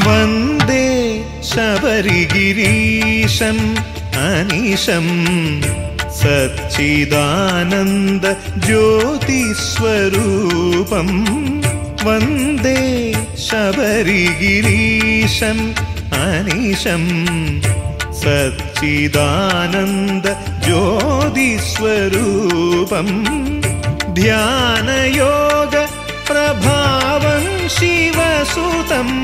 वन्दे शबरिगिरीशम् अनिशम् सच्चिदानन्द ज्योतिस्वरूपम् वन्दे शबरिगिरीशम् अनिशम् सच्चिदानन्द ज्योतिस्वरूपम् ध्यानयोग प्रभावं शिवसुतम्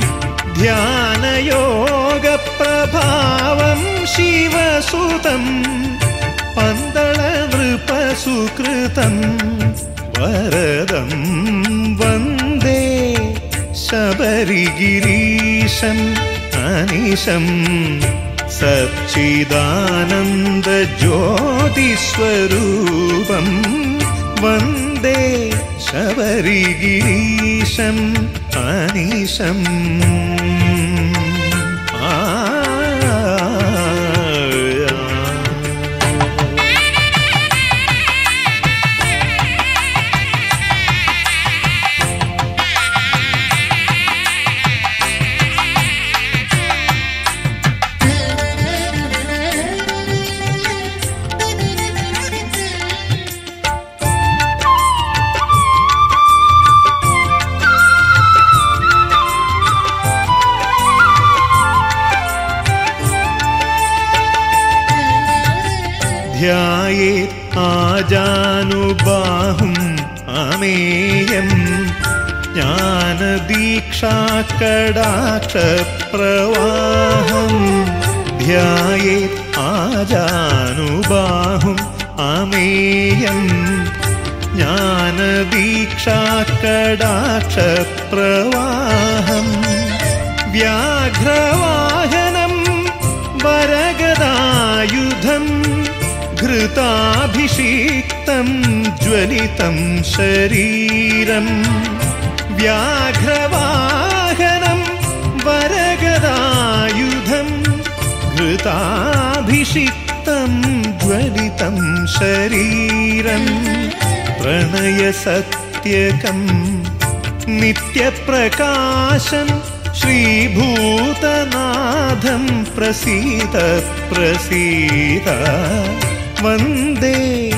ध्यानयोग प्रभावं शिवसुतम् पन्दळ नृपसुकृतं वरदं वन्दे शबरिगिरीशम् अनिशम् सच्चिदानन्द ज्योतिस्वरूपम् वन्दे शबरिगिरीशम् अनिशम् ध्यायेत् आजानुबाहुम् अमेयम् ज्ञानदीक्षाकटाक्षप्रवाहम् ध्यायेत् आजानुबाहुम् अमेयम् ज्ञानदीक्षाकटाक्षप्रवाहम् व्याघ्रवाहनं वरगदायुधम् घृताभिषिक्तं ज्वलितं शरीरम् व्याघ्रवाहनं वरगदायुधं घृताभिषिक्तं ज्वलितं शरीरम् प्रणयसत्यकं नित्यप्रकाशं श्रीभूतनाथं प्रसीद प्रसीद वन्दे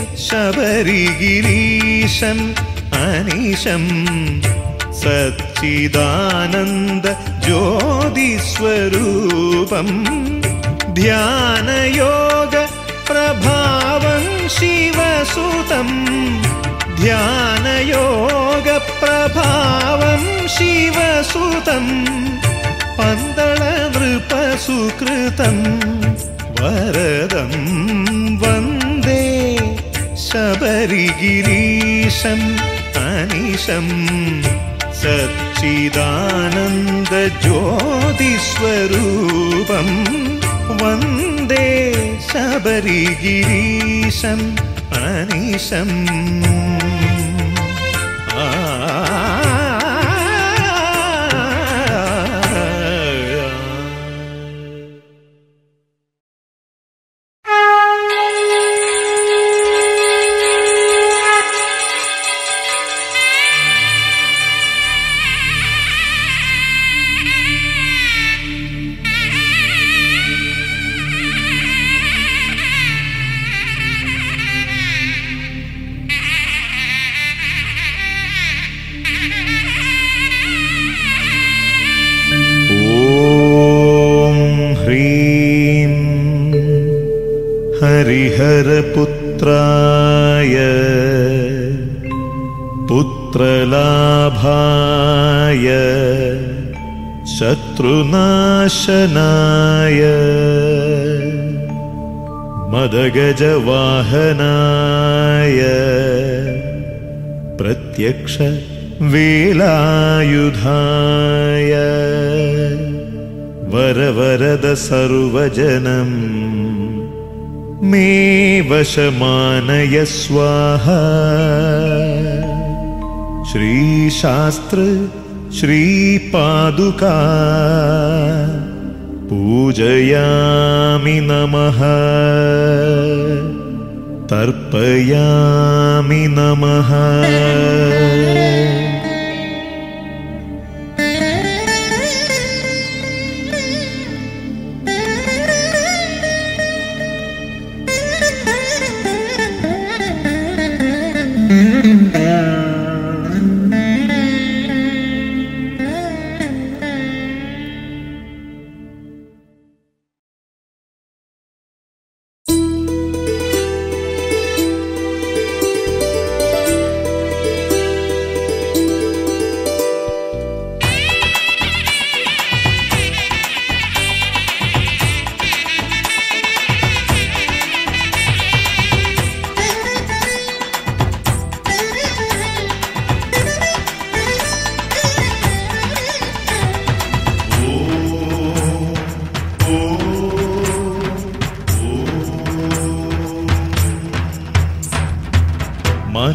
शबरिगिरीशम् अनिशम् सच्चिदानन्द ज्योतिस्वरूपम् ध्यानयोग प्रभावं शिवसुतम् ध्यानयोग प्रभावं शिवसुतम् पन्दळ नृपसुकृतं वरदं वन्दे शबरिगिरीशम् अनिशम् सच्चिदानन्द ज्योतिस्वरूपम् वन्दे शबरिगिरीशम् अनिशम् हरिहरपुत्राय पुत्रलाभाय शत्रुनाशनाय मदगजवाहनाय प्रत्यक्ष वेलायुधाय वरवरद सर्वजनम् मे वशमानय स्वाहा श्रीशास्त्र श्रीपादुका पूजयामि नमः तर्पयामि नमः।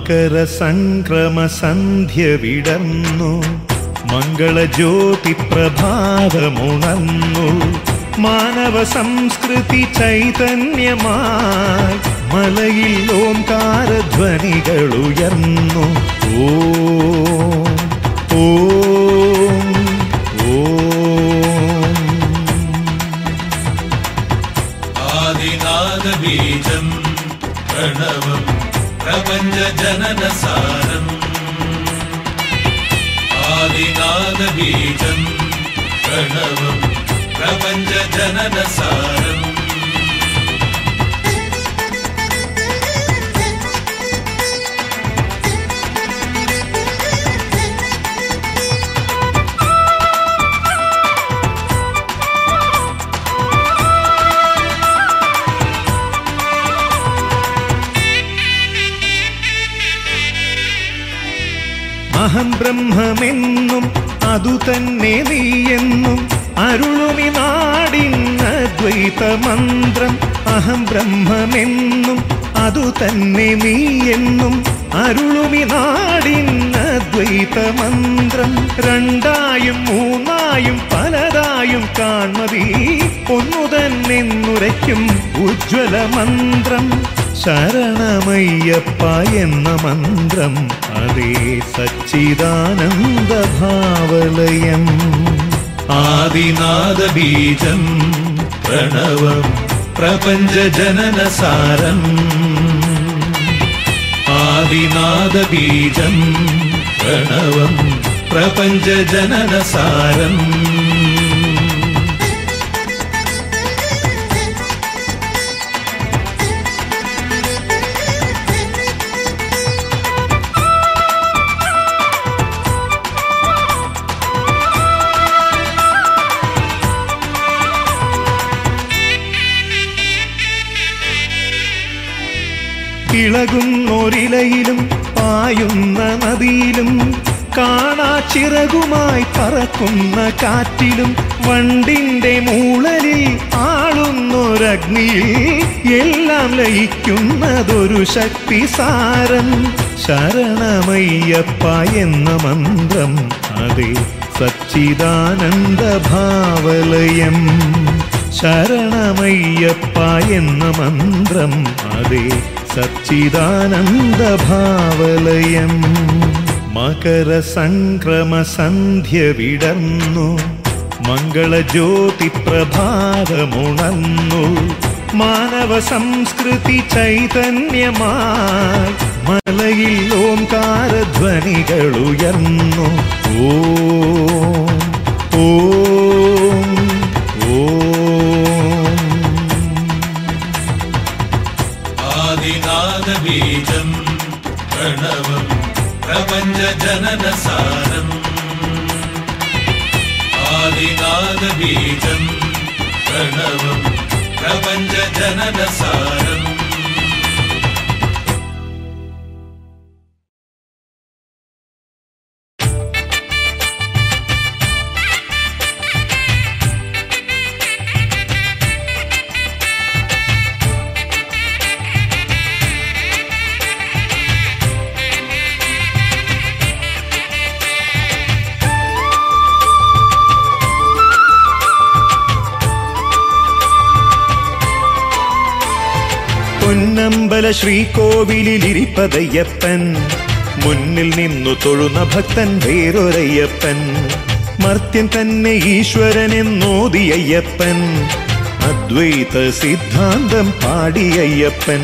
മകര സംക്രമ സന്ധ്യ വിടർന്നു, മംഗളജ്യോതി പ്രഭാതമുണർന്നു. മാനവ സംസ്കൃതി ചൈതന്യമായി മലയിൽ ഓംകാരധ്വനികളുയർന്നു. ഓം ഓം ഓം. ആദിനാദബീജം പ്രണവം പ്രപഞ്ച ജനനസാരം. ആദിനാദബീജം പ്രണവം പ്രപഞ്ച ജനനസാരം. അഹം ബ്രഹ്മമെന്നും അതുതന്നെ നീയെന്നും അരുളുമി നാടിന്നദ്വൈത മന്ത്രം. അഹം ബ്രഹ്മമെന്നും അതുതന്നെ നീയെന്നും അരുളുമി നാടിന്നദ്വൈത മന്ത്രം. രണ്ടായും മൂന്നായും പലതായും കാൺമതി ഒന്നു തന്നെന്നുരയ്ക്കും ഉജ്ജ്വല മന്ത്രം. ശരണമയ്യപ്പ എന്ന മന്ത്രം അതേ സച്ചിദാനന്ദ ഭാവലയം. ആദിനാദബീജം പ്രണവം പ്രപഞ്ച ജനനസാരം. ആദിനാദബീജം പ്രണവം പ്രപഞ്ച ജനനസാരം. ഇളകുന്നൊരിലയിലും പായുന്ന നദിയിലും കാണാച്ചിറകുമായി പറക്കുന്ന കാറ്റിലും വണ്ടിന്റെ മൂളലിൽ ആളുന്നൊരഗ്നിയിൽ എല്ലാം ലയിക്കുന്നതൊരു ശക്തിസാരം. ശരണമയ്യപ്പ എന്ന മന്ത്രം അതേ സച്ചിദാനന്ദ ഭാവലയം. ശരണമയ്യപ്പ എന്ന മന്ത്രം അതേ സച്ചിദാനന്ദ ഭാവലയം. മകര സംക്രമ സന്ധ്യ വിടർന്നു, മംഗളജ്യോതി പ്രഭാതമുണർന്നു. മാനവ സംസ്കൃതി ചൈതന്യമായി മലയിൽ ഓംകാരധ്വനികളുയർന്നു. ഓം ഓം ഓം. ആദിനാദബീജം പ്രണവം പ്രപഞ്ച ജനനസാരം. ആദിനാദബീജം പ്രണവം പ്രപഞ്ച ജനനസാരം. പൊന്നമ്പല ശ്രീകോവിലിരിപ്പതയ്യപ്പൻ, മുന്നിൽ നിന്നു തൊഴുന്ന ഭക്തൻ വേറൊരയ്യപ്പൻ. മർത്യൻ തന്നെ ഈശ്വരനെന്നോദിയയ്യപ്പൻ, അദ്വൈത സിദ്ധാന്തം പാടിയയ്യപ്പൻ.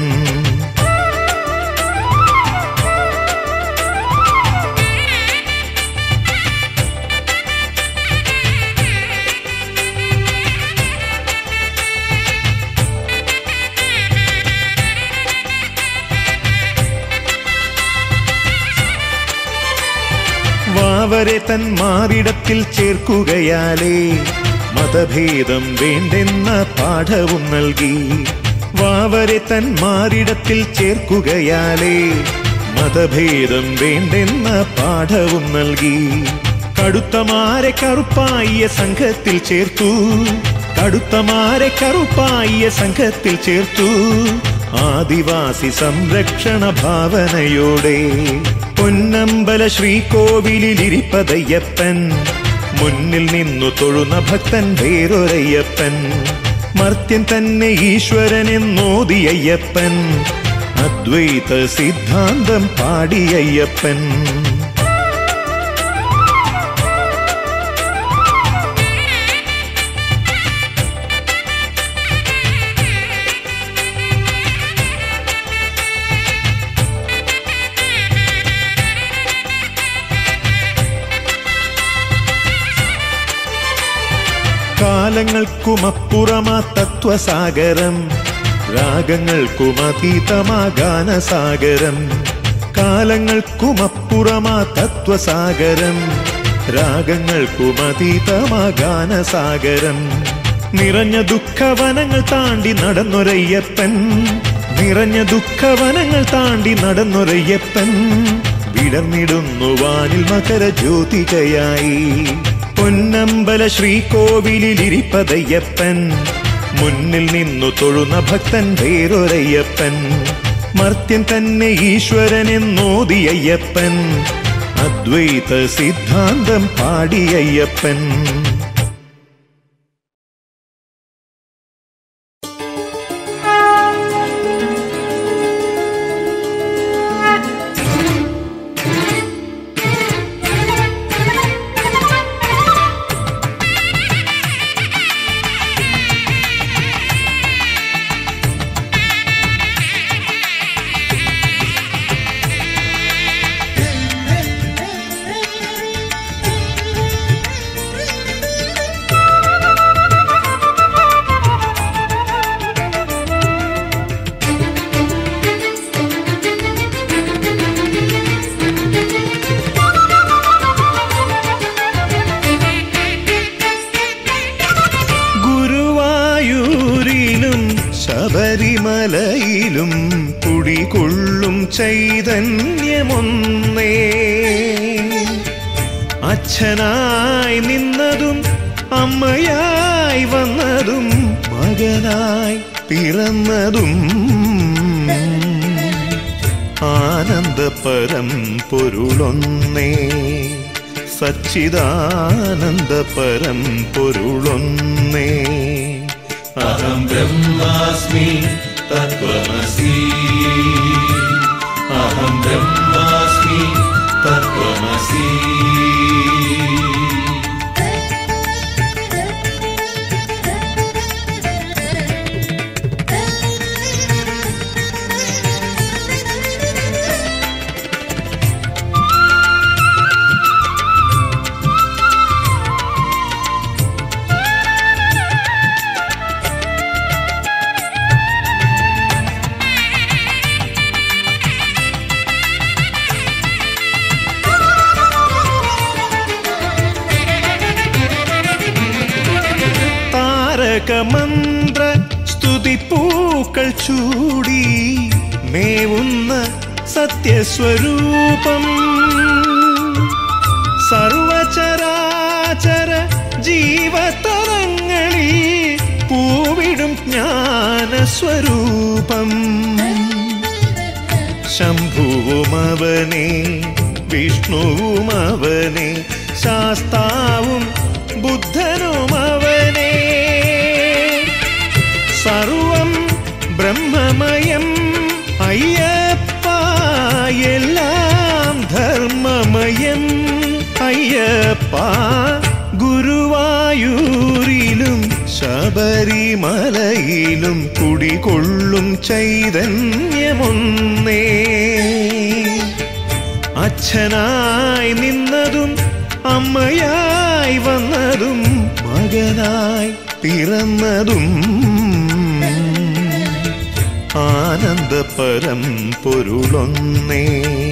വാവരെ തൻ മാറിടത്തിൽ ചേർക്കുകയാലേ മതഭേദം വേണ്ടെന്ന പാഠവും നൽകി. വാവരെ തൻ മാറിടത്തിൽ ചേർക്കുകയാലേ മതഭേദം വേണ്ടെന്ന പാഠവും നൽകി. കടുത്തമാരെ കറുപ്പായ സംഘത്തിൽ ചേർത്തു, കടുത്തമാരെ കറുപ്പായ സംഘത്തിൽ ചേർത്തു. ആദിവാസി സംരക്ഷണ ഭാവനയോടെ പൊന്നമ്പല ശ്രീകോവിലിരിപ്പതയ്യപ്പൻ മുന്നിൽ നിന്നു തൊഴുന്ന ഭക്തൻ വേറൊരയ്യപ്പൻ മർത്യൻ തന്നെ ഈശ്വരനെന്നോദിയയ്യപ്പൻ അദ്വൈത സിദ്ധാന്തം പാടിയയ്യപ്പൻ കാലങ്ങൾക്കുമപ്പുറമാ തത്വസാഗരം രാഗങ്ങൾക്കുമതീതമാ ഗാനസാഗരം കാലങ്ങൾക്കുമപ്പുറമാ തത്വസാഗരം രാഗങ്ങൾക്കുമതീതമാ ഗാനസാഗരം നിറഞ്ഞ ദുഃഖവനങ്ങൾ താണ്ടി നടന്നൊരയ്യപ്പൻ നിറഞ്ഞ ദുഃഖവനങ്ങൾ താണ്ടി നടന്നൊരയ്യപ്പൻ വിടർന്നിടുന്നു വാനിൽ മകരജ്യോതികയായി പൊന്നമ്പല ശ്രീകോവിലിരിപ്പതയ്യപ്പൻ മുന്നിൽ നിന്നു തൊഴുന്ന ഭക്തൻ വേറൊരയ്യപ്പൻ മർത്യൻ തന്നെ ഈശ്വരനെന്നോദിയയ്യപ്പൻ അദ്വൈത സിദ്ധാന്തം പാടിയയ്യപ്പൻ ശബരിമലയിലും കുടികൊള്ളും ചൈതന്യമൊന്നേ അച്ഛനായി നിന്നതും അമ്മയായി വന്നതും മകനായി പിറന്നതും ആനന്ദപരം പൊരുളൊന്നേ സച്ചിദാനന്ദപരം പൊരുളൊന്നേ അഹം ബ്രഹ്മാസ്മി തത്വമസി അഹം ബ്രഹ്മാസ്മി തത്വമസി മന്ത്ര സ്തുതിപ്പൂക്കൾ ചൂടി മേവുന്ന സത്യസ്വരൂപം സർവചരാചര ജീവതരങ്ങളിൽ പൂവിടും ജ്ഞാനസ്വരൂപം ശംഭുവുമവനെ വിഷ്ണുവുമവനെ ശാസ്താവും ബുദ്ധനുമവനെ സർവം ബ്രഹ്മമയം അയ്യപ്പ എല്ലാം ധർമ്മമയം അയ്യപ്പ ഗുരുവായൂരിലും ശബരിമലയിലും കുടികൊള്ളും ചൈതന്യമൊന്നേ അച്ഛനായി നിന്നതും അമ്മയായി വന്നതും മകനായി പിറന്നതും ആനന്ദപരം പൊരുളൊന്നേ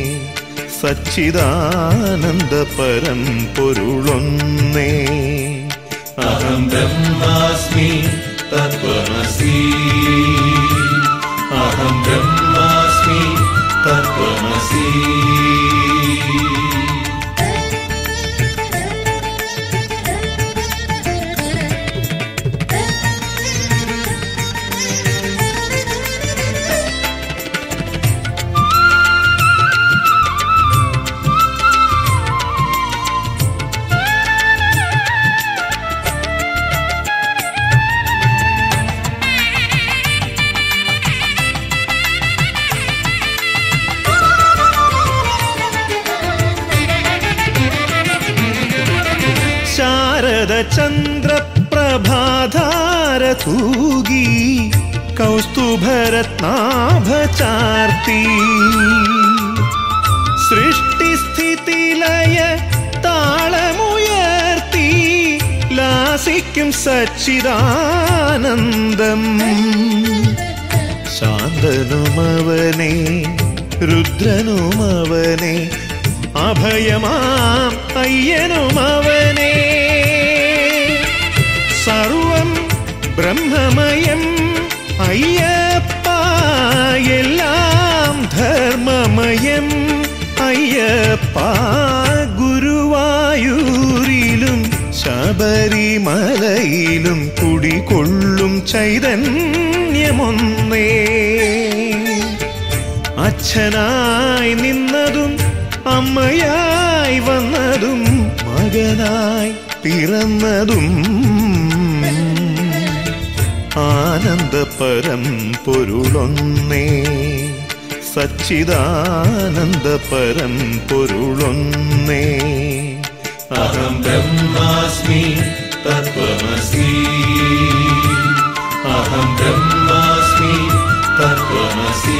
സച്ചിദാനന്ദപരം പൊരുളൊന്നേ അഹം ബ്രഹ്മാസ്മി തത്വമസി അഹം ബ്രഹ്മാസ്മി തത്വമസി ശരദചന്ദ്രപ്രഭാധാര തൂകി കൗസ്തുഭരത്നാഭചാർത്തി സൃഷ്ടിസ്ഥിതിലയ താളമുയർത്തി ലാസിക്കും സച്ചിദാനന്ദം ശാന്തനുമവനെ രുദ്രനുമവനെ അഭയമാം അയ്യനുമവനെ സർവം ബ്രഹ്മമയം അയ്യപ്പ എല്ലാം ധർമ്മമയം അയ്യപ്പ ഗുരുവായൂരിലും ശബരിമലയിലും കുടികൊള്ളും ചൈതന്യമൊന്നേ അച്ഛനായി നിന്നതും അമ്മയായി വന്നതും മകനായി പിറന്നതും ആനന്ദപരം പൊരുളൊന്നേ സച്ചിദാനന്ദപരം പൊരുളൊന്നേ അഹം ബ്രഹ്മാസ്മി തത്വമസി അഹം ബ്രഹ്മാസ്മി തത്വമസി.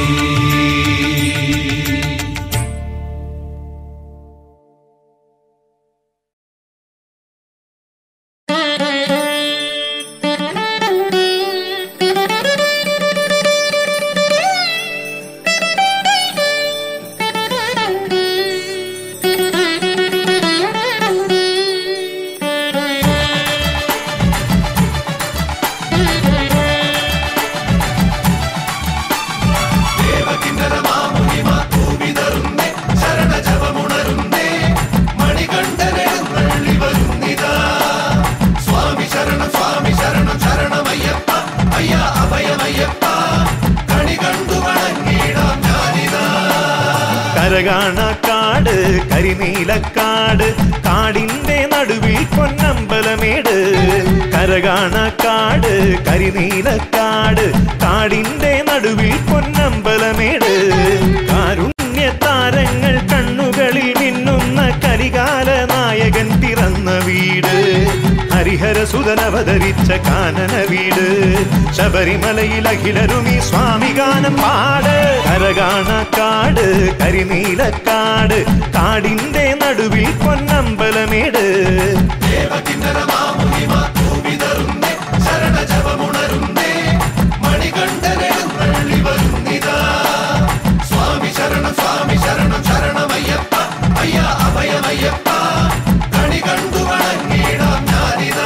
കരകാണക്കാട് കരിനീലക്കാട് കാടിന്റെ നടുവിൽ പൊന്നമ്പലമേട് കരകാണക്കാട് കരിനീലക്കാട് കാടിന്റെ നടുവിൽ പൊന്നമ്പലമേട് കാരുണ്യ താരങ്ങൾ കണ്ണുകളിൽ മിന്നുന്ന കലികാല നായകൻ പിറന്ന വീട് ഹരിഹരസുതനവതരിച്ച കാനന വീട് ശബരിമലയിൽ അഖിലരുമി സ്വാമി ഗാനം പാട് കരകാണക്കാട് കരിനീലക്കാട് കാടിന്റെ നടുവിൽ പൊന്നമ്പലമേട് സ്വാമി ശരണം സ്വാമി ശരണം ശരണമയ്യപ്പ അയ്യ അഭയമയ്യപ്പ കണി കണ്ടു വണങ്ങിടാം ഞാനിതാ.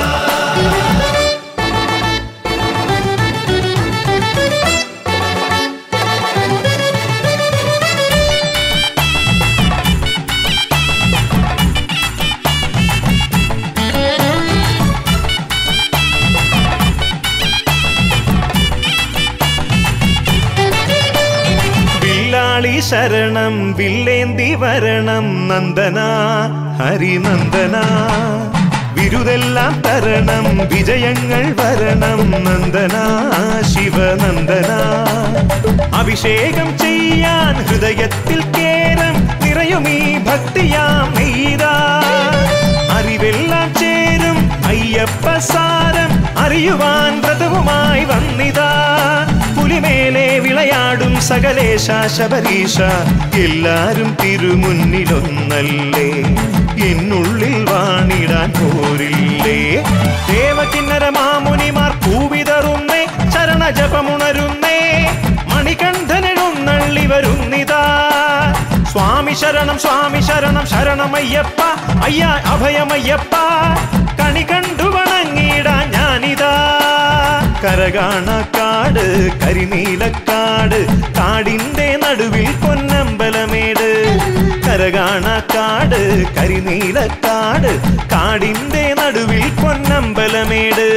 ശരണം വില്ലേന്തി വരണം നന്ദന ഹരിനന്ദന വിരുതെല്ലാം തരണം വിജയങ്ങൾ വരണം നന്ദന ശിവനന്ദന അഭിഷേകം ചെയ്യാൻ ഹൃദയത്തിൽ കേരം നിറയുമീ ഭക്തിയാം നെയ്താ അറിവെല്ലാം ചേരും അയ്യപ്പ സാരം അറിയുവാൻ വ്രതവുമായി വന്നിതാ പുലിമേലെ വിളയാടും സകലേശ ശബരീശ എല്ലാരും തിരുമുന്നിലൊന്നല്ലേ എന്നുള്ളിൽ വാണിടാൻ പോരില്ലേ ദേവകിന്നര മാമുനിമാർ പൂവിതറുന്നേ ചരണജപമുണരുന്നേ മണികണ്ഠനെഴുന്നള്ളി വരുന്നിതാ സ്വാമി ശരണം ശരണമയ്യപ്പ അയ്യ അഭയമയ്യപ്പ കണി കണ്ടു വണങ്ങിടാൻ ഞാനിതാ കരകാണക്കാട് കരിനീലക്കാട് കാടിന്റെ നടുവിൽ പൊന്നമ്പലമേട് കരകാണക്കാട് കരിനീലക്കാട് കാടിന്റെ നടുവിൽ പൊന്നമ്പലമേട്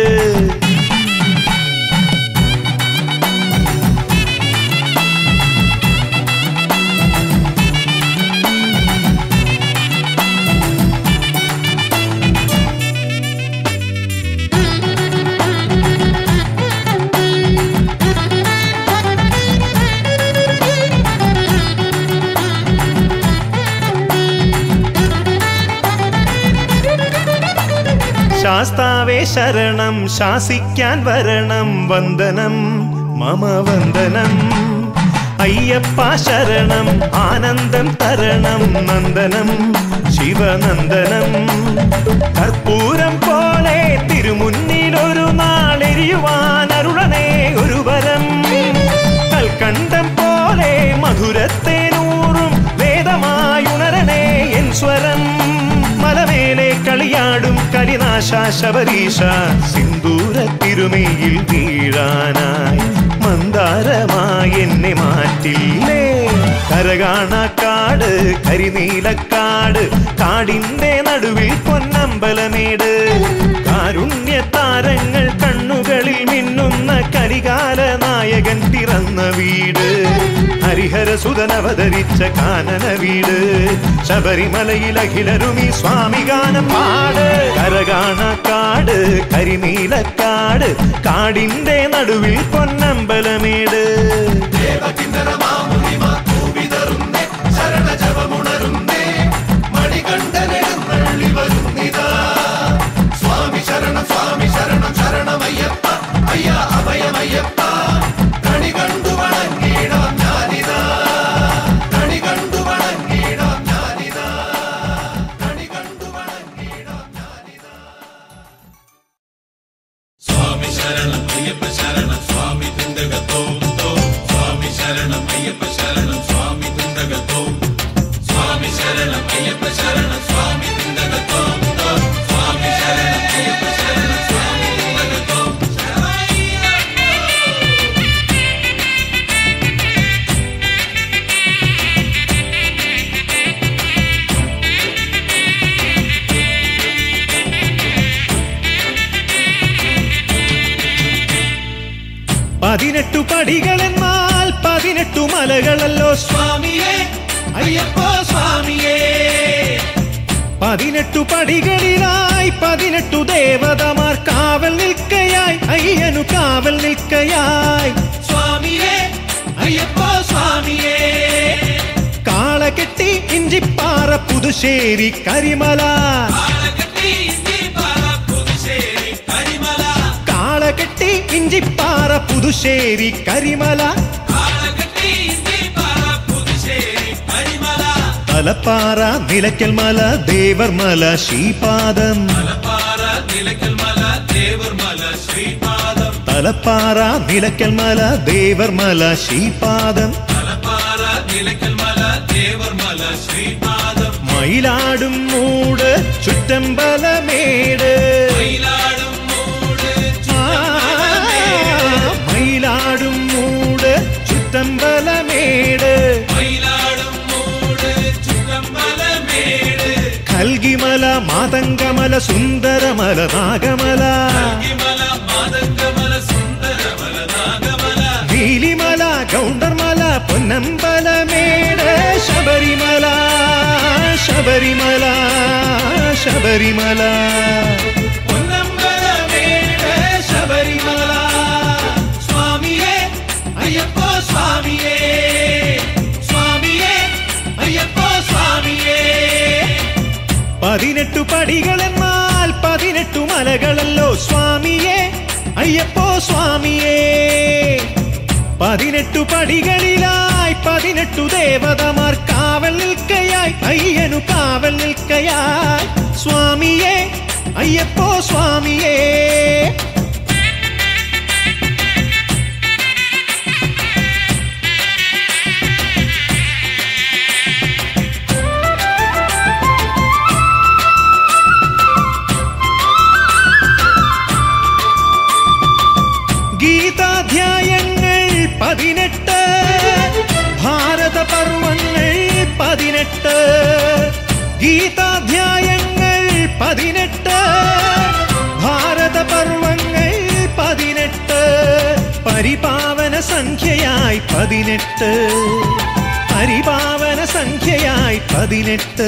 ശാസ്താവേ ശരണം ശാസിക്കാൻ വരണം വന്ദനം മമ വന്ദനം അയ്യപ്പ ശരണം ആനന്ദം തരണം നന്ദനം ശിവനന്ദനം കർപ്പൂരം പോലെ തിരുമുന്നിൽ ഒരു നാളെരിയുവാൻ അരുളണേ ഒരു വരം കൽക്കണ്ടം പോലെ മധുരത്തേനൂറും വേദമായുണരണേ എൻ സ്വരം മലമേലെ കളിയാടും കലിനാശ ശബരീശ സിന്ദൂര തിരുമേയിൽ വീഴാനായി മന്ദാരമായി എന്നെ മാറ്റില്ലേ കരകാണക്കാട് കരിനീലക്കാട് കാടിന്റെ നടുവിൽ പൊന്നമ്പലമേട് കാരുണ്യ താരങ്ങൾ കണ്ണുകളിൽ മിന്നുന്ന കരികാല നായകൻ പിറന്ന വീട് ഹരിഹരസുതൻ അവതരിച്ച കാനന വീട് ശബരിമലയിൽ അഖിലരുമി സ്വാമി ഗാനം പാട് കരകാണക്കാട് കരിനീലക്കാട് കാടിന്റെ നടുവിൽ പൊന്നമ്പലമേട് സ്വാമി ശരണം സ്വാമി ശരണം ശരണമയ്യപ്പ അയ്യ അഭയമയ്യപ്പ കണി കണ്ടു വണങ്ങിടാം ഞാനിതാ കണി കണ്ടു വണങ്ങിടാം ഞാനിതാ കണി കണ്ടു വണങ്ങിടാം ഞാനിതാ സ്വാമി ശരണം അയ്യപ്പ ശരണം സ്വാമി തിണ്ടകത്തോം തോം സ്വാമി ശരണം അയ്യപ്പ ശരണം സ്വാമി തിണ്ടകത്തോം സ്വാമി ശരണം അയ്യപ്പ ശരണം സ്വാമി തിണ്ടകത്തോം തോം സ്വാമി ശരണം അയ്യപ്പ ശരണം സ്വാമി തിണ്ടകത്തോം പതിനെട്ടു പടികളെന്നാൽ 18 മലകളല്ലോ സ്വാമിയേ അയ്യപ്പ സ്വാമിയേ 18 പടികളിലായി 18 ദേവതമാർ കാവൽ നിൽക്കയായി അയ്യനു കാവൽ നിൽക്കയായി സ്വാമിയേ അയ്യപ്പ സ്വാമിയേ കാളകെട്ടി ഇഞ്ചിപ്പാറ പുതുശ്ശേരി കരിമല കാളകെട്ടി ഇഞ്ചിപ്പാറ പുതുശ്ശേരി കരിമല തലപ്പാറ നിലയ്ക്കൽ മല ദേവർമല ശ്രീപാദം തലപ്പാറ നിലയ്ക്കൽ മല ദേവർമല ശ്രീപാദം തലപ്പാറ നിലയ്ക്കൽ മല ദേവർമല ശ്രീപാദം തലപ്പാറ നിലയ്ക്കൽ മല ദേവർമല ശ്രീപാദം മയിലാടും മൂട് ചുറ്റമ്പലമേട് മയിലാടും മൂട് മയിലാടും മൂട് ചുറ്റമ്പലമേട് മയിലാടും മൂട് ചുറ്റമ്പലമേട് കൽഗിമല മാതംഗമല സുന്ദരമല നാഗമല കൽഗിമല മാതംഗമല സുന്ദരമല നാഗമല നീലിമല ഗൗണ്ടർമല പൊന്നമ്പലമേട് ശബരിമല ശബരിമല ശബരിമല പൊന്നമ്പലമേട് ശബരിമല സ്വാമിയേ അയ്യപ്പ സ്വാമിയേ സ്വാമിയേ അയ്യപ്പ സ്വാമിയേ 18 പടികളെന്നാൽ 18 മലകളല്ലോ സ്വാമിയേ അയ്യപ്പോ സ്വാമിയേ 18 പടികളിലായി 18 ദേവതമാർ കാവൽ നിൽക്കയായി അയ്യനു കാവൽ നിൽക്കയായി സ്വാമിയേ അയ്യപ്പോ സ്വാമിയേ ഗീതാധ്യായങ്ങൾ 18 ഭാരത പർവങ്ങൾ 18 ഗീതാധ്യായങ്ങൾ 18 ഭാരത പർവങ്ങൾ 18 പരിപാവന സംഖ്യയായി 18 പരിപാവന സംഖ്യയായി 18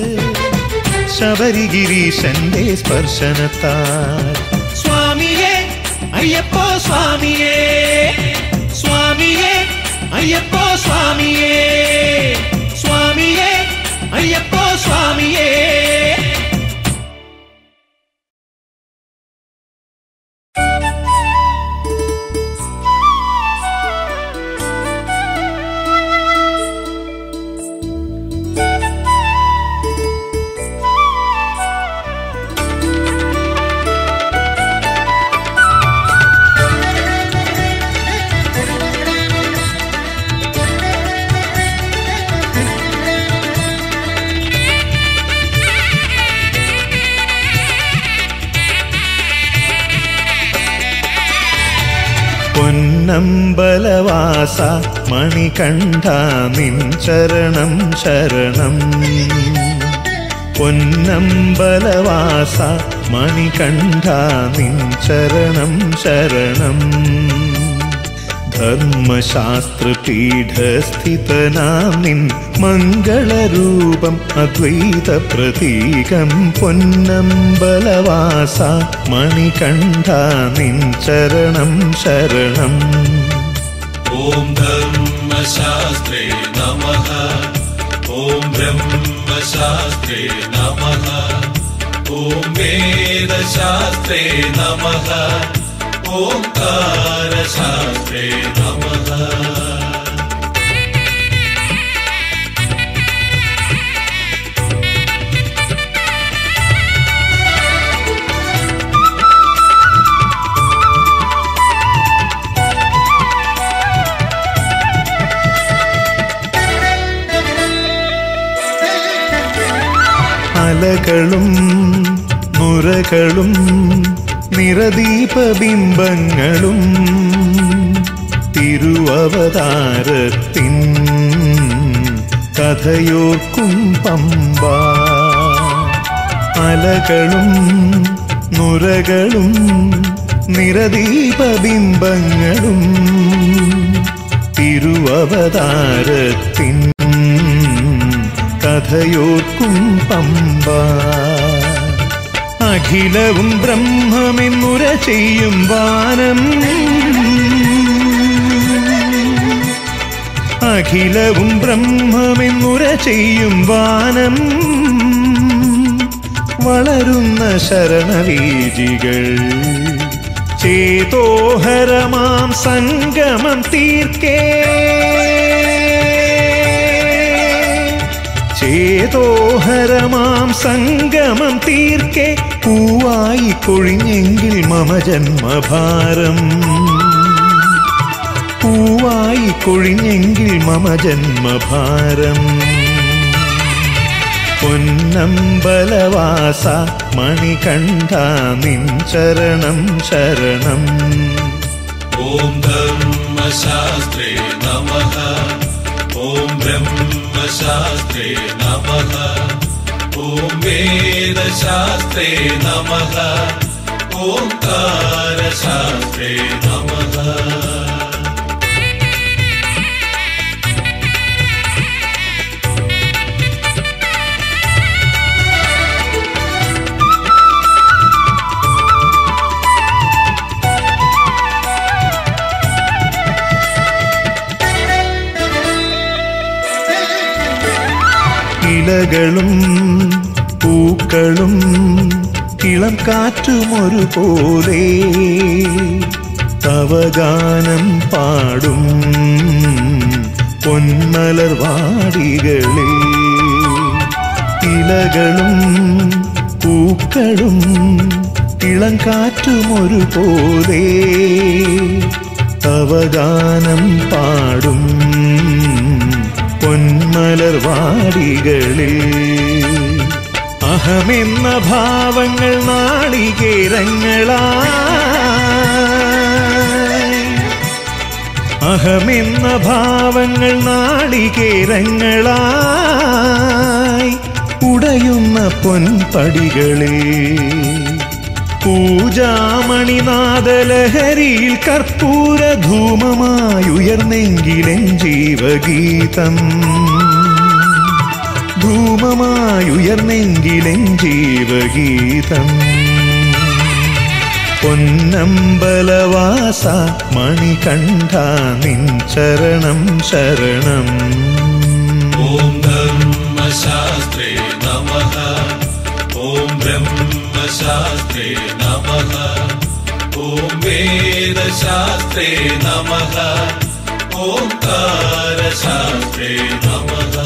ശബരിഗിരീശന്റെ സ്പർശനത്താൽ സ്വാമിയേ അയ്യപ്പ സ്വാമിയേ സ്വാമിയേ അയ്യപ്പ സ്വാമിയേ സ്വാമിയേ അയ്യപ്പ സ്വാമിയേ പൊന്നമ്പലവാസ മണികണ്ഠ നിൻ ശരണം ശരണം. പൊന്നമ്പലവാസ മണികണ്ഠ നിൻ ശരണം ശരണം. ധർമ്മശാസ്ത്രപീഠസ്ഥിതനാം നിൻ മംഗളരൂപം അദ്വൈത പ്രതീകം. പൊന്നമ്പലവാസ മണികണ്ഠ നിൻ ശരണം ശരണം. ഓം ധർമ്മശാസ്ത്രേ നമഃ. ഓം ബ്രഹ്മശാസ്ത്രേ നമഃ. ഓം വേദശാസ്ത്രേ നമഃ. ഓംകാരശാസ്ത്രേ നമഃ. അലകളും നുരകളും നിറദീപബിംബങ്ങളും തിരുവവതാരത്തിൻ കഥയോർക്കും പമ്പ. അലകളും നുരകളും നിറദീപബിംബങ്ങളും തിരുവവതാരത്തിൻ കഥയോർക്കും പമ്പ. അഖിലവും ബ്രഹ്മമെന്നുര ചെയ്യും വാനം. അഖിലവും ബ്രഹ്മമെന്നുര ചെയ്യും വാനം. വളരുന്ന ശരണവീജികൾ ചേതോഹരമാം സംഗമം തീർക്കേ. ചേതോഹരമാം സംഗമം തീർക്കെ. പൂവായി കൊഴിഞ്ഞെങ്കിൽ മമ ജന്മഭാരം. പൂവായി കൊഴിഞ്ഞെങ്കിൽ മമ ജന്മഭാരം. പൊന്നമ്പലവാസ മണികണ്ഠ നിൻ ശരണം ശരണം. ഓം ധർമ്മശാസ്ത്രേ നമഃ. ഓം ബ്രഹ്മശാസ്ത്രേ നമഃ. ഓം വേദശാസ്ത്രേ നമഃ. ഓംകാരശാസ്ത്രേ നമഃ. ഇലകളും പൂക്കളും ഇളം കാറ്റുമൊരുപോലെ തവ ഗാനം പാടും പൊന്മലർവാടികളെ. ഇലകളും പൂക്കളും ഇളം കാറ്റുമൊരുപോലെ തവ ഗാനം പാടും പൊന്മലർവാടികളിൽ. അഹമെന്ന ഭാവങ്ങൾ നാളികേരങ്ങളായി. അഹമെന്ന ഭാവങ്ങൾ നാളികേരങ്ങളായി ഉടയുന്ന പൊൻപടികളിൽ. പൂജാമണിനാദലഹരിയിൽ കർപ്പൂരധൂമമായുയർന്നെങ്കിലെൻ ജീവഗീതം. ധൂമമായുയർന്നെങ്കിലെൻ ജീവഗീതം. പൊന്നമ്പലവാസ മണികണ്ഠ നിൻ ശരണം ശരണം. ഓം ധർമ്മശാസ്ത്രേ നമഃ. ഓം ബ്രഹ്മശാസ്ത്രേ നമഃ. ഓം വേദശാസ്ത്രേ നമഃ. ഓംകാരശാസ്ത്രേ നമഃ.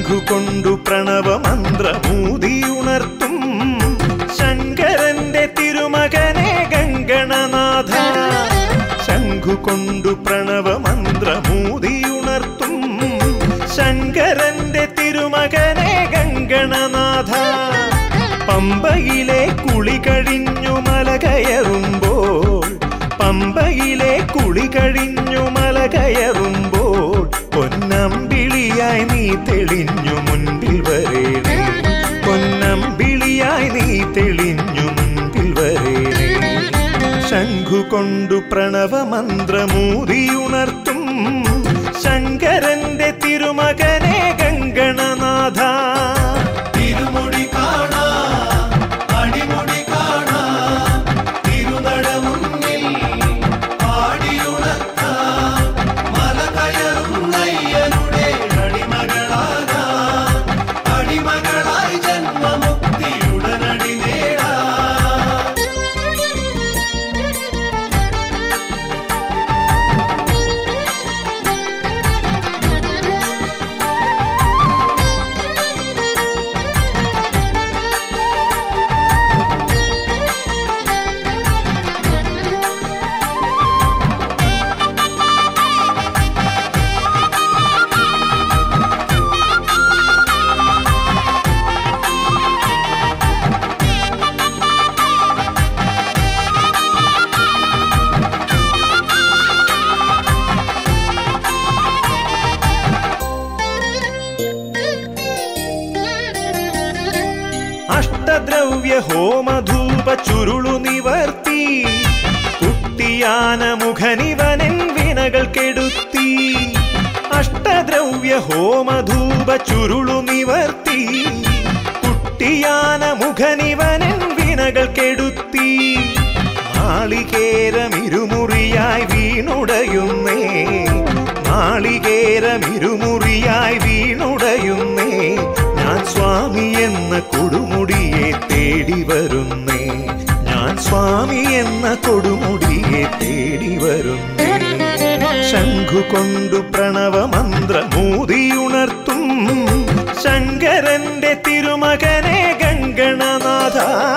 ശംഖുകൊണ്ടു പ്രണവമന്ത്രമൂതിയുണർത്തും ശങ്കരന്റെ തിരുമകനെ ഗംഗണനാഥ. ശംഖുകൊണ്ടു പ്രണവമന്ത്രമൂതിയുണർത്തും ശങ്കരന്റെ തിരുമകനെ ഗംഗണനാഥ. പമ്പയിലെ കുളി കഴിഞ്ഞു മല കയറുമ്പോൾ, പമ്പയിലെ കുളി കഴിഞ്ഞു മല കയറുമ്പോൾ പൊന്നമ്പിളിയായി നീ തെളിഞ്ഞു മുൻപിൽ വരേണേ. പൊന്നമ്പിളിയായി നീ തെളിഞ്ഞു മുൻപിൽ വരേണേ. ശംഖുകൊണ്ടു പ്രണവമന്ത്രമൂതിയുണർത്തും ശങ്കരന്റെ തിരുമകനെ ഗംഗണനാഥ. തിരുമുടി കാണാ, അടിമുടി കാണാ, തിരുനട മുന്നിൽ പാടിയുണർത്ത മല കയറുന്നയ്യനുടെ അടിമകളാകാ. അടിമകളായി ജന്മമുക്തിയുടനടി നേടാ. അഷ്ടദ്രവ്യ ഹോമധൂപ ചുരുളു നിവർത്തി കുട്ടിയാന മുഖനിവനൻ വിനകൾ കെടുത്തി. അഷ്ടദ്രവ്യ ഹോമധൂപ ചുരുളു നിവർത്തി കുട്ടിയാന മുഖനിവനൻ വിനകൾ കെടുത്തി. നാളികേരമിരുമുറിയായി വീണുടയുന്നേ, നാളികേരമിരുമുറിയായി വീണുടയുന്നേ. ഞാൻ സ്വാമി എന്ന കൊടുമുടിയെ തേടി വരുന്നേ, ഞാൻ സ്വാമി എന്ന കൊടുമുടിയെ തേടി വരുന്നേ. ശംഖുകൊണ്ടു പ്രണവമന്ത്രമൂതിയുണർത്തും ശങ്കരന്റെ തിരുമകനെ ഗംഗണനാഥ.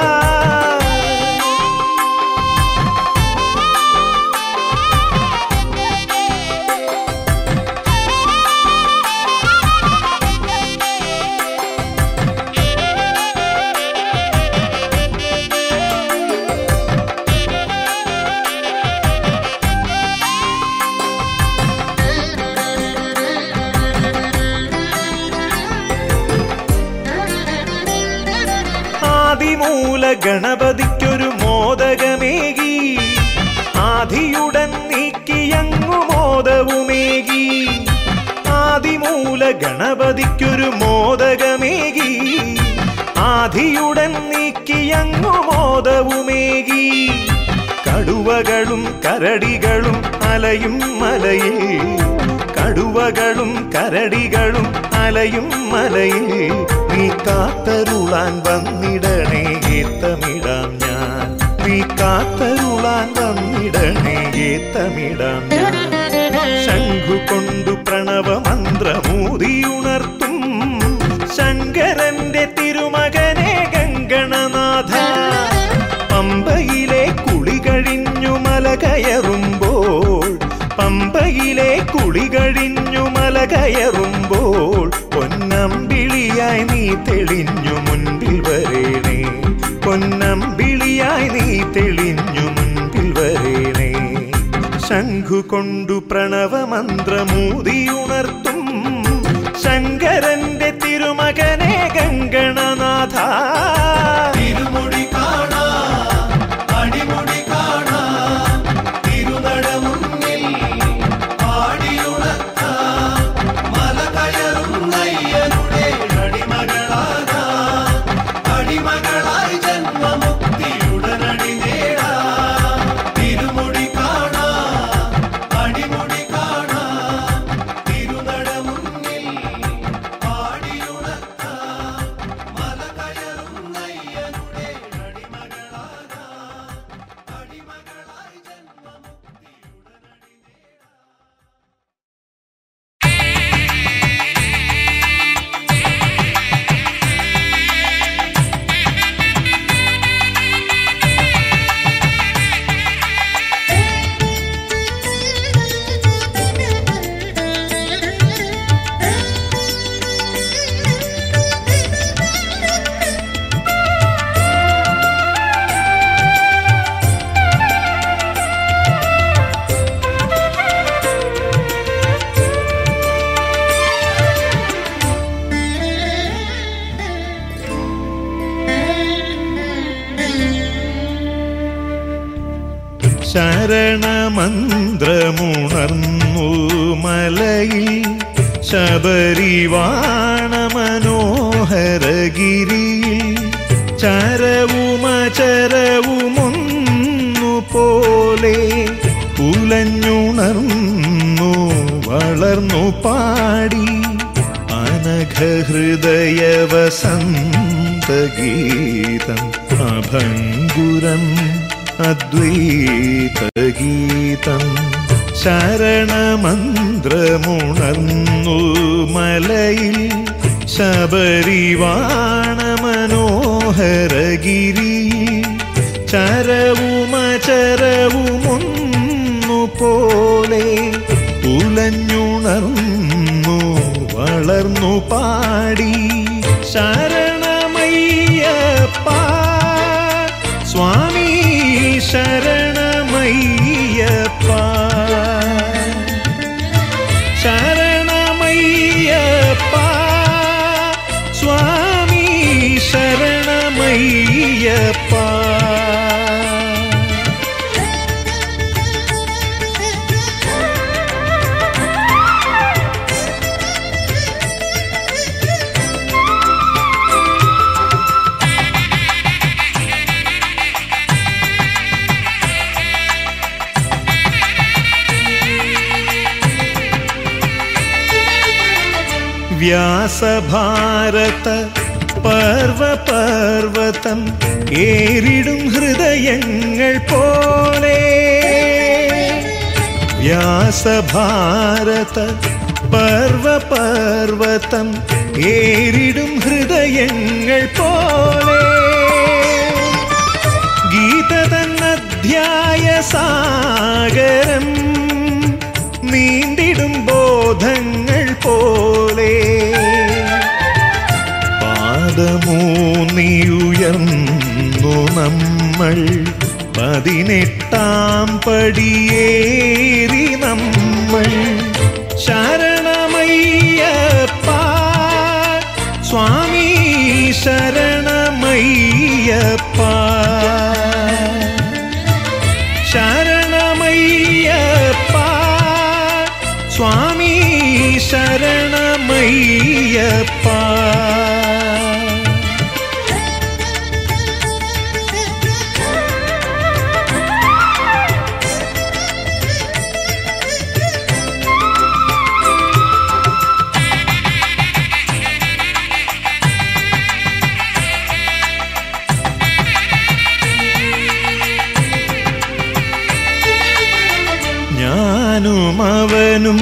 ആദിമൂല ഗണപതിക്കൊരു മോദകമേകി, ആദിയുടൻ നീക്കിയങ്ങു മോദവുമേകി. ആദിമൂല ഗണപതിക്കൊരു മോദകമേകി, ആദിയുടൻ നീക്കിയങ്ങു മോദവുമേകി. കടുവകളും കരടികളും അലയും മലയിൽ, കടുവകളും കരടികളും അലയും മലയിൽ. നീ കാത്തരുളാൻ വന്നിടണേ ഏത്തമിടാം ഞാൻ, നീ കാത്തരുളാൻ വന്നിടണേ ഏത്തമിടാം ഞാൻ. ശംഖുകൊണ്ടു പ്രണവമന്ത്രമൂതിയുണർത്തും ശങ്കരന്റെ തിരുമകനെ ഗംഗണനാഥ. പമ്പയിലെ കുളി കഴിഞ്ഞു മല കയറുമ്പോൾ, പമ്പയിലെ കുളി കഴിഞ്ഞു മല കയറുമ്പോൾ പൊന്നമ്പിളിയായി നീ തെളിഞ്ഞു മുൻപിൽ വരേണേ. പൊന്നമ്പിളിയായി നീ തെളിഞ്ഞു മുൻപിൽ വരേണേ. ശംഖുകൊണ്ടു പ്രണവമന്ത്രമൂതിയുണർത്തും ശങ്കരന്റെ തിരുമകനെ ഗംഗണനാഥ. തിരുമുടി കാണാ, അടിമുടി കാണാ, തിരുനട മുന്നിൽ പാടിയുണർത്ത മല കയറുന്നയ്യനുടെ അടിമകളാകാ. അടിമകളായി ജന്മമുക്തിയുടനടി നേടാ. തിരുമുടി കാണാ, അടിമുടി കാണാ, തിരുനട മുന്നിൽ പാടിയുണർത്ത ശരണമന്ത്രമുണർന്നു മലയിൽ ശബരിവാണ മനോഹരഗിരിയിൽ ചരവുമചരവുമൊന്നുപോലെ ഉലഞ്ഞുണർന്നു വളർന്നു പാടി അനഘഹൃദയ വസന്തഗീതം അഭംഗുരം അദ്വൈതഗീതം ശരണമന്ത്രമുണർന്നു മലയിൽ ശബരിവാണ മനോഹരഗിരിയിൽ ചരവുമചരവുമൊന്നുപോലെ ഉലഞ്ഞുണർന്നു വളർന്നു പാടി ശരണമയ്യപ്പ സ്വാമി ശരണമയ്യപ്പ ശരണമയ്യപ്പ സ്വാമി ശരണമയ്യപ്പ. വ്യാസഭാരത പർവപർവതം ഏറിടും ഹൃദയങ്ങൾ പോലെ വ്യാസഭാരത പർവപർവതം ഏറിടും ഹൃദയങ്ങൾ പോലെ ഗീതതന്നധ്യായ സാഗരം നീന്തിടും ബോധങ്ങൾ പോലെ പാദമൂന്നിയുയർന്നു നമ്മൾ 18-ാം പടിയേറി നമ്മൾ ശരണമയ്യപ്പ സ്വാമി ശരണമയ്യപ്പ ശരണമയ്യപ്പ സ്വാമി ശരണമയ്യപ്പ. ഞാനും അവനും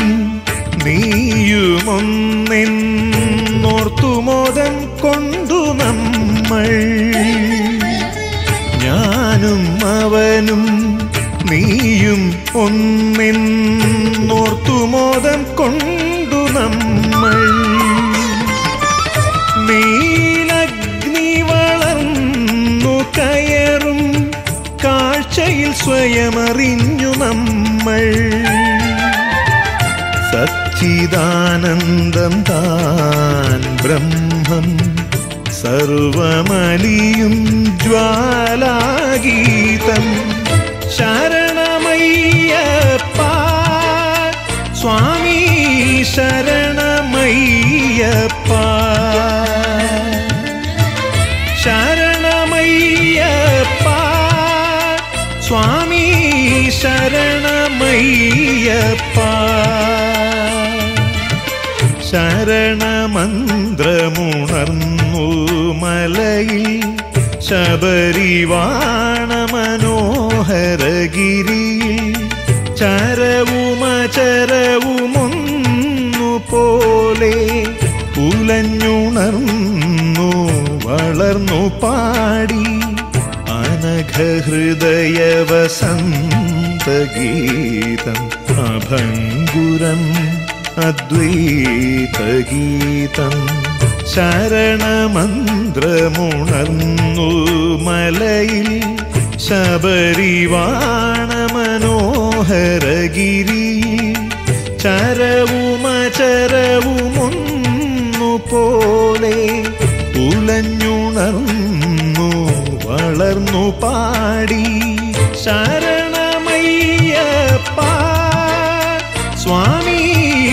നീയുമൊന്നെന്നോർത്തുമോദം കൊണ്ടു നമ്മൾ ഞാനും അവനും നീയും ഒന്നെന്നോർത്തുമോദം കൊണ്ടു നമ്മൾ നീലഗ്നി വളർന്നു കയറും കാഴ്ചയിൽ സ്വയമറിഞ്ഞു നമ്മൾ സച്ചിദാനന്ദം താൻ ബ്രഹ്മം സർവമലിയും ജ്വാലാഗീതം ശരണമയ്യപ്പ സ്വാമി ശരണമയ്യപ്പ ശരണമയ്യപ്പ സ്വാമി ശരണമയ്യപ്പ. ശരണമന്ത്രമുണർന്നു മലയിൽ ശബരിവാണ മനോഹരഗിരിയിൽ ചരവുമചരവുമൊന്നുപോലെ ഉലഞ്ഞുണർന്നു വളർന്നു പാടി അനഘഹൃദയ വസന്തഗീതം അഭംഗുരം അദ്വൈതഗീതം ശരണമന്ത്രമുണർന്നു മലയിൽ ശബരിവാണ മനോഹരഗിരിയിൽ ചരവുമചരവുമൊന്നുപോലെ ഉലഞ്ഞുണർന്നു വളർന്നു പാടി ശരണമയ്യപ്പ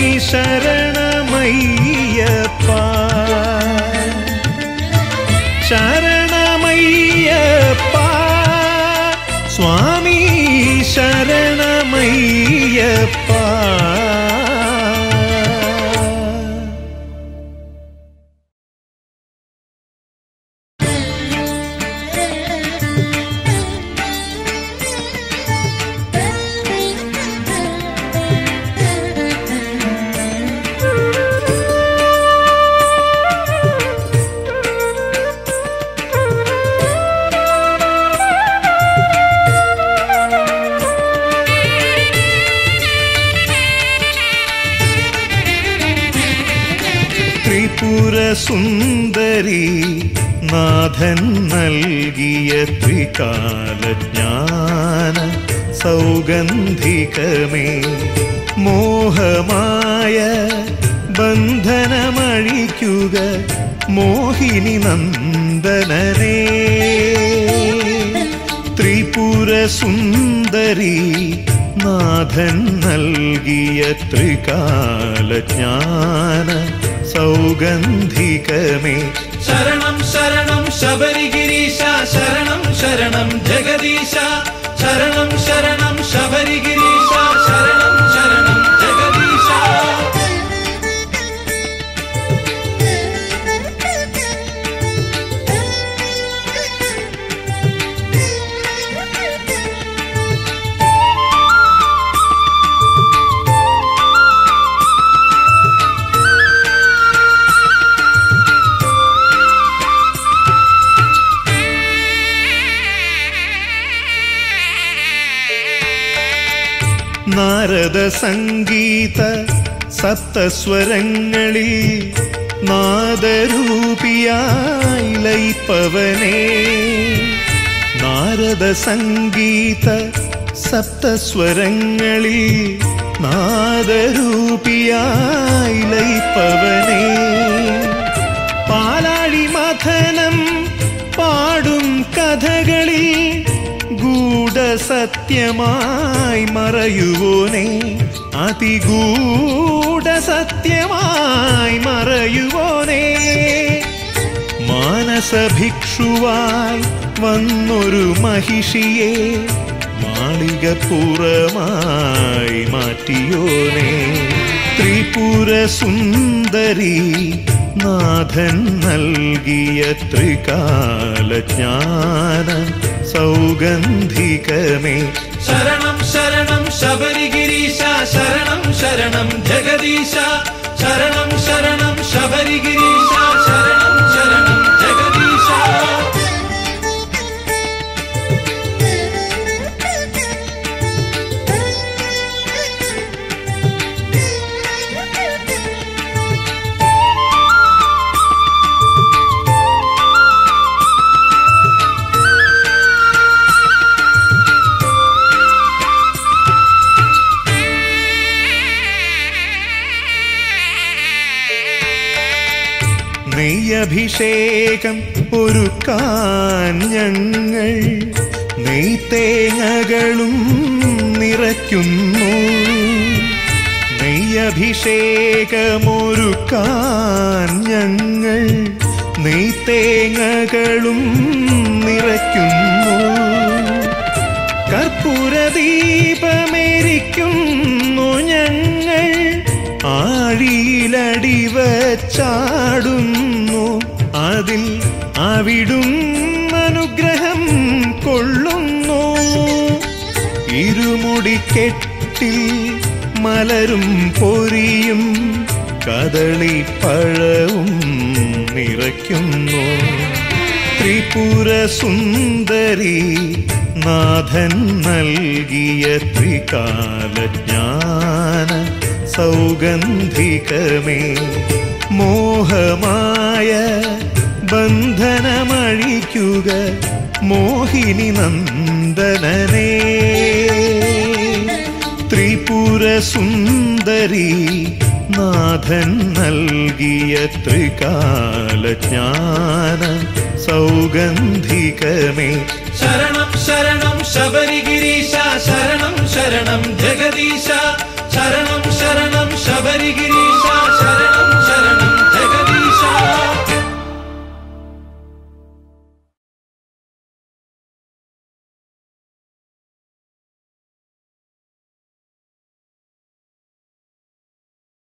ശരണമയ്യപ്പ ശരണമയ്യപ്പ സ്വാമി ശരണമയ്യപ്പ. സുന്ദരി നാഥൻ നൽകിയ ത്രികാലജ്ഞാന സൗഗന്ധികമേ മോഹമായ ബന്ധനമഴിക്കുക മോഹിനി നന്ദനനേ ത്രിപുര സുന്ദരി നാഥൻ നൽകിയ ത്രികാലജ്ഞാന സൗഗന്ധികമേ ശരണം ശരണം ശബരിഗിരീശ ശരണം ശരണം ജഗദീശ ശരണം ശരണം ശബരിഗിരീശ ശരണം ശരണം ജഗദീശ. നാരദ സംഗീത സപ്തസ്വരങ്ങളിൽ നാദരൂപിയായി ലയിപ്പവനേ നാരദ സംഗീത സപ്തസ്വരങ്ങളിൽ നാദരൂപിയായി ലയിപ്പവനേ പാലാഴി മഥനം പാടും കഥകളിൽ ഗൂഢസത്യമായി മറയുവോനേ അതിഗൂഢസത്യമായി മറയുവോനേ മാനസഭിക്ഷുവായി വന്നൊരു മഹിഷിയെ മാളികപ്പുറമായി മാറ്റിയോനേ ത്രിപുര സുന്ദരി നാഥൻ നൽകിയ ത്രികാലജ്ഞാന സൗഗന്ധികമേ ശരണം ശരണം ശബരിഗിരീശ ശരണം ശരണം ജഗദീശ ശരണം ശരണം ശബരിഗിരീശ ശരണം ശരണം ജഗദീശ. നെയ്യഭിഷേകം ഒരുക്കാൻ ഞങ്ങൾ നെയ്ത്തേങ്ങകളും നിറയ്ക്കുന്നു നെയ്യഭിഷേകമൊരുക്കാൻ ഞങ്ങൾ നെയ്ത്തേങ്ങകളും നിറയ്ക്കുന്നു കർപ്പൂരദീപമേരിക്കുന്നു ഞങ്ങൾ ആഴിയിലടിവച്ചാടുന്നു അതിൽ അവിടും അനുഗ്രഹം കൊള്ളുന്നു ഇരുമുടിക്കെട്ടിൽ മലരും പൊരിയും കദളിപ്പഴവും നിറയ്ക്കുന്നു ത്രിപുര സുന്ദരി നാഥൻ നൽകിയ ത്രികാലജ്ഞാന സൗഗന്ധികമേ മോഹമായ ബന്ധനമഴിക്കുക മോഹിനി നന്ദനനേ ത്രിപുര സുന്ദരി നാഥൻ നൽകിയ ത്രികാലജ്ഞാന സൗഗന്ധികമേ ശരണം ശരണം ശബരിഗിരീശ ശരണം ശരണം ജഗദീശ ശരണം ശരണം ശബരിഗിരി